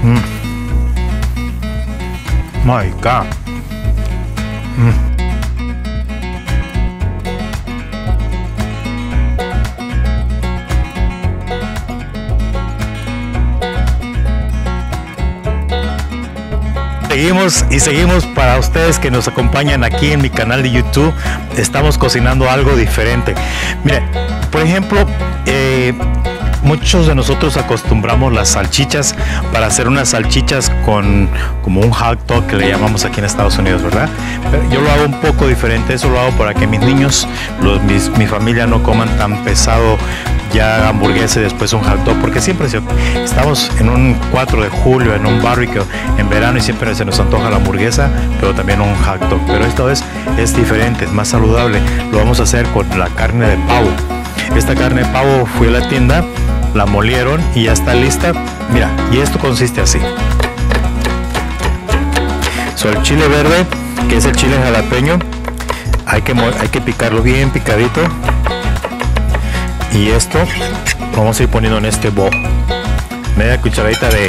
My God. Seguimos para ustedes que nos acompañan aquí en mi canal de YouTube. Estamos cocinando algo diferente. Mire, por ejemplo, muchos de nosotros acostumbramos las salchichas para hacer unas salchichas con como un hot dog que le llamamos aquí en Estados Unidos, ¿verdad? Pero yo lo hago un poco diferente. Eso lo hago para que mis niños, mi familia no coman tan pesado ya hamburguesa y después un hot dog, porque siempre estamos en un 4 de julio en un barbecue en verano y siempre se nos antoja la hamburguesa, pero también un hot dog. Pero esta vez es diferente, es más saludable. Lo vamos a hacer con la carne de pavo. Esta carne de pavo fui a la tienda, la molieron y ya está lista. Mira, y esto consiste así. El chile verde, que es el chile jalapeño, hay que picarlo bien picadito. Y esto vamos a ir poniendo en este bowl. Media cucharadita de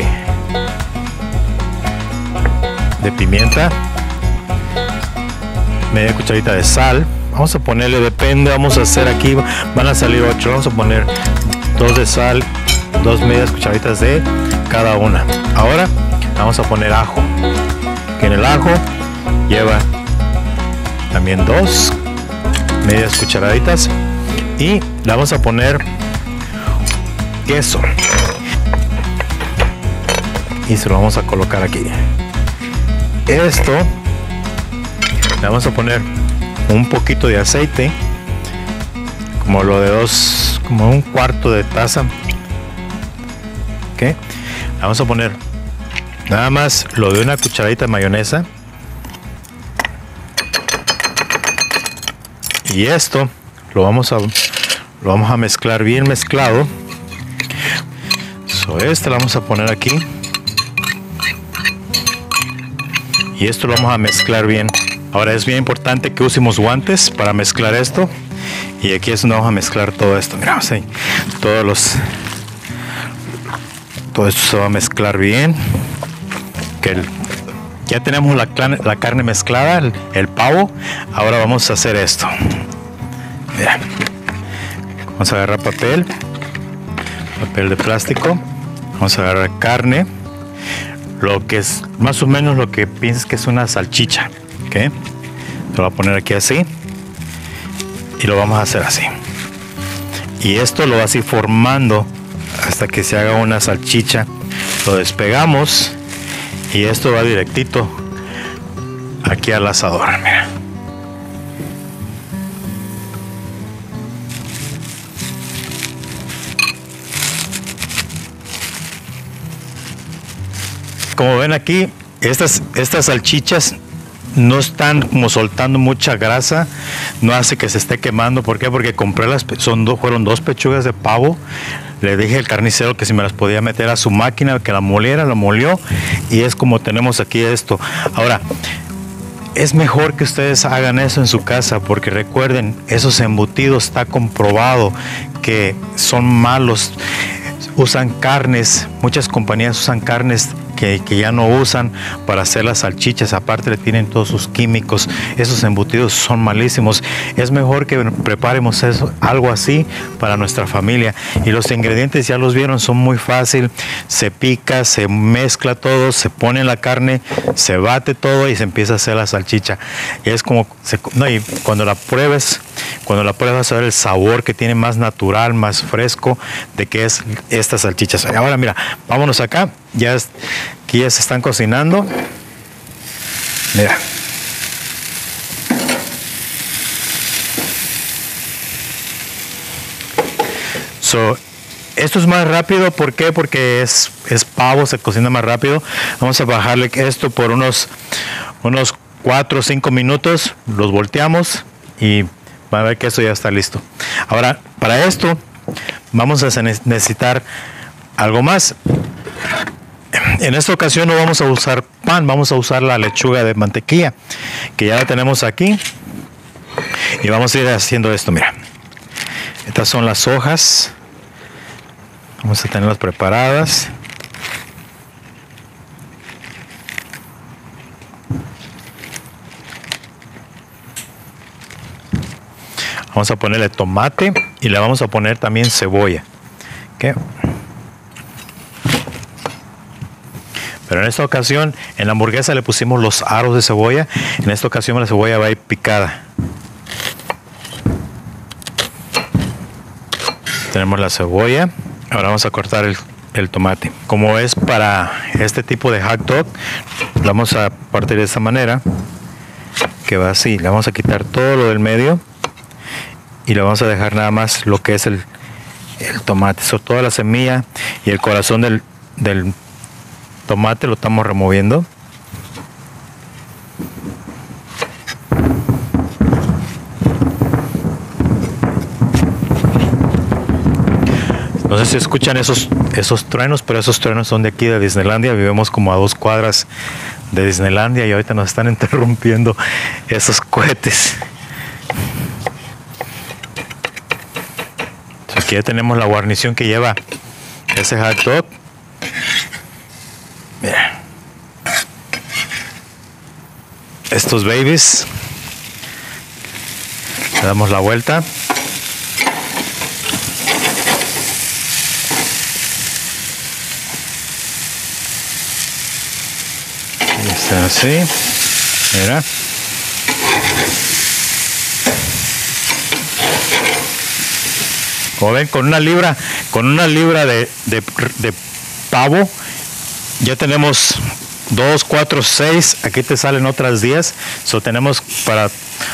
pimienta, media cucharadita de sal. Vamos a ponerle, depende, vamos a hacer aquí, van a salir 8, vamos a poner 2 de sal, 2 medias cucharaditas de cada una. Ahora vamos a poner ajo, que en el ajo lleva también 2 medias cucharaditas. Y le vamos a poner queso y se lo vamos a colocar aquí. Esto le vamos a poner un poquito de aceite, como lo de como un cuarto de taza. ¿Ok? Le vamos a poner nada más lo de una cucharadita de mayonesa. Y esto lo vamos a mezclar bien mezclado. Este lo vamos a poner aquí. Y esto lo vamos a mezclar bien. Ahora es bien importante que usemos guantes para mezclar esto. Y aquí es donde vamos a mezclar todo esto. Miramos ahí. Todo esto se va a mezclar bien. Ya tenemos la carne mezclada, el pavo. Ahora vamos a hacer esto. Mira. Vamos a agarrar papel de plástico. Vamos a agarrar carne, lo que es más o menos lo que piensas que es una salchicha. ¿Okay? Lo voy a poner aquí así y lo vamos a hacer así. Y esto lo vas a ir formando hasta que se haga una salchicha. Lo despegamos y esto va directito aquí al asador. Mira. Como ven aquí, estas salchichas no están como soltando mucha grasa, no hace que se esté quemando. ¿Por qué? Porque compré fueron 2 pechugas de pavo. Le dije al carnicero que si me las podía meter a su máquina, que la molió, y es como tenemos aquí esto. Ahora, es mejor que ustedes hagan eso en su casa, porque recuerden, esos embutidos está comprobado que son malos. Usan carnes, muchas compañías usan carnes que ya no usan para hacer las salchichas. Aparte le tienen todos sus químicos. Esos embutidos son malísimos. Es mejor que preparemos algo así para nuestra familia. Y los ingredientes ya los vieron, son muy fácil. Se pica, se mezcla todo, se pone la carne, se bate todo y se empieza a hacer la salchicha. Y es como, y cuando la pruebes vas a ver el sabor que tiene, más natural, más fresco de que es estas salchichas. Ahora mira, vámonos acá. Aquí ya se están cocinando. Mira. Esto es más rápido. ¿Por qué? Porque es pavo, se cocina más rápido. Vamos a bajarle esto por unos 4 o 5 minutos. Los volteamos y van a ver que esto ya está listo. Ahora, para esto vamos a necesitar algo más. En esta ocasión no vamos a usar pan, vamos a usar la lechuga de mantequilla, que ya la tenemos aquí. Y vamos a ir haciendo esto, mira. Estas son las hojas. Vamos a tenerlas preparadas. Vamos a ponerle tomate y le vamos a poner también cebolla. ¿Okay? Pero en esta ocasión, en la hamburguesa le pusimos los aros de cebolla. En esta ocasión la cebolla va a ir picada. Tenemos la cebolla. Ahora vamos a cortar el tomate. Como es para este tipo de hot dog, lo vamos a partir de esta manera, que va así. Le vamos a quitar todo lo del medio y le vamos a dejar nada más lo que es el tomate. Toda la semilla y el corazón del tomate lo estamos removiendo. No sé si escuchan esos truenos, pero esos truenos son de aquí de Disneylandia. Vivimos como a 2 cuadras de Disneylandia y ahorita nos están interrumpiendo esos cohetes. Aquí ya tenemos la guarnición que lleva ese hot dog. Mira. Estos babies. Le damos la vuelta. Está así. Mira. Como ven, con una libra de pavo, ya tenemos 2, 4, 6. Aquí te salen otras 10. So tenemos para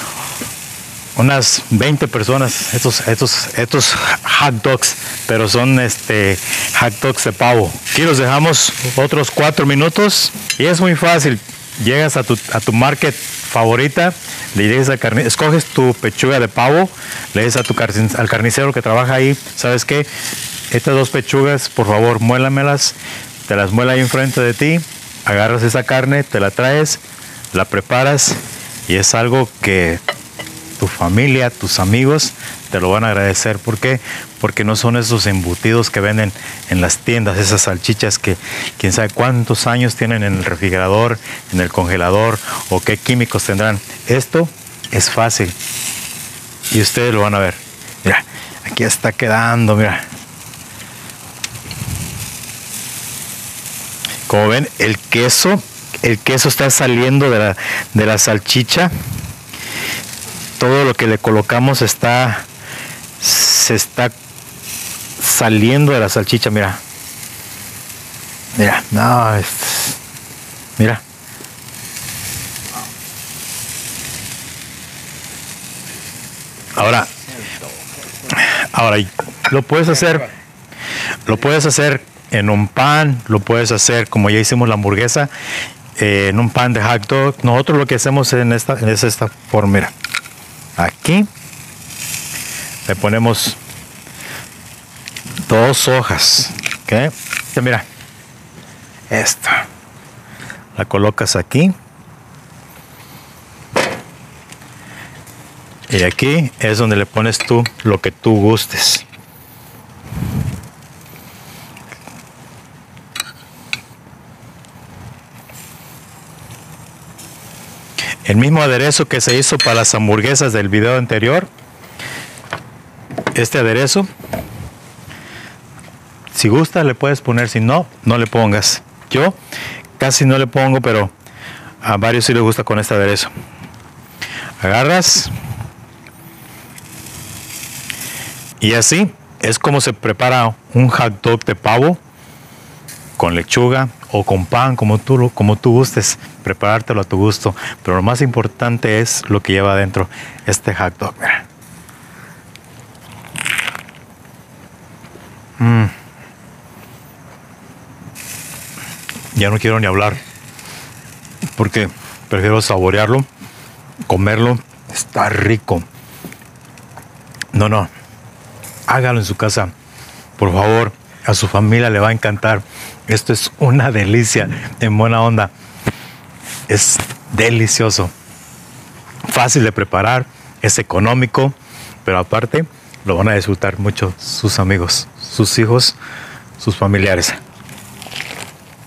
unas 20 personas estos hot dogs, pero son hot dogs de pavo. Aquí los dejamos otros 4 minutos y es muy fácil. Llegas a tu market favorita, le dices escoges tu pechuga de pavo, le dices al carnicero que trabaja ahí, ¿sabes qué? Estas 2 pechugas, por favor, muélamelas. Te las muela ahí enfrente de ti, agarras esa carne, te la traes, la preparas y es algo que tu familia, tus amigos te lo van a agradecer. ¿Por qué? Porque no son esos embutidos que venden en las tiendas, esas salchichas que quién sabe cuántos años tienen en el refrigerador, en el congelador o qué químicos tendrán. Esto es fácil y ustedes lo van a ver. Mira, aquí está quedando, mira. Como ven, el queso está saliendo de la salchicha. Todo lo que le colocamos se está saliendo de la salchicha, mira. Mira, no, mira. Ahora lo puedes hacer en un pan, lo puedes hacer como ya hicimos la hamburguesa, en un pan de hot dog. Nosotros lo que hacemos es esta forma, mira. Aquí le ponemos 2 hojas, ¿ok? Mira, esta la colocas aquí y aquí es donde le pones tú lo que tú gustes. El mismo aderezo que se hizo para las hamburguesas del video anterior, este aderezo, si gusta le puedes poner, si no, no le pongas. Yo casi no le pongo, pero a varios sí les gusta con este aderezo. Agarras y así es como se prepara un hot dog de pavo con lechuga o con pan, como tú gustes, preparártelo a tu gusto. Pero lo más importante es lo que lleva adentro este hot dog. Ya no quiero ni hablar porque prefiero saborearlo, comerlo. Está rico. No, hágalo en su casa, por favor. A su familia le va a encantar. Esto es una delicia, en buena onda. Es delicioso, fácil de preparar, es económico, pero aparte lo van a disfrutar mucho sus amigos, sus hijos, sus familiares.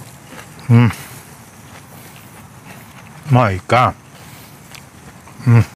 My God.